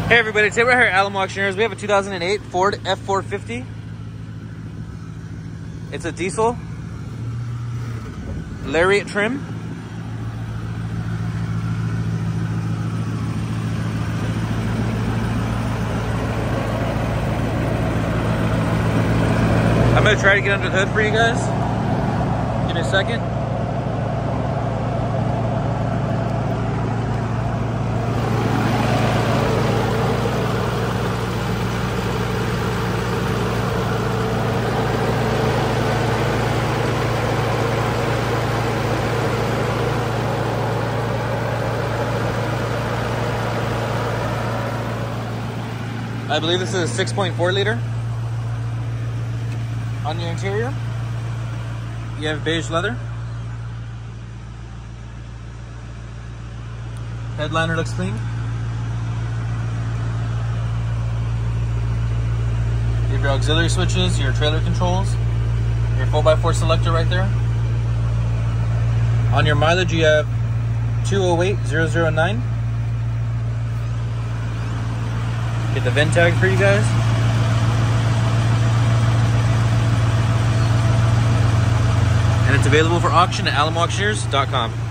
Hey everybody, today we're here at Alamo Auctioneers. We have a 2008 Ford F450. It's a diesel, lariat trim. I'm gonna try to get under the hood for you guys. Give me a second. I believe this is a 6.4 liter. On your interior, you have beige leather. Headliner looks clean. You have your auxiliary switches, your trailer controls, your 4x4 selector right there. On your mileage, you have 208,009. Get the VIN tag for you guys. And it's available for auction at alamoauctioneers.com.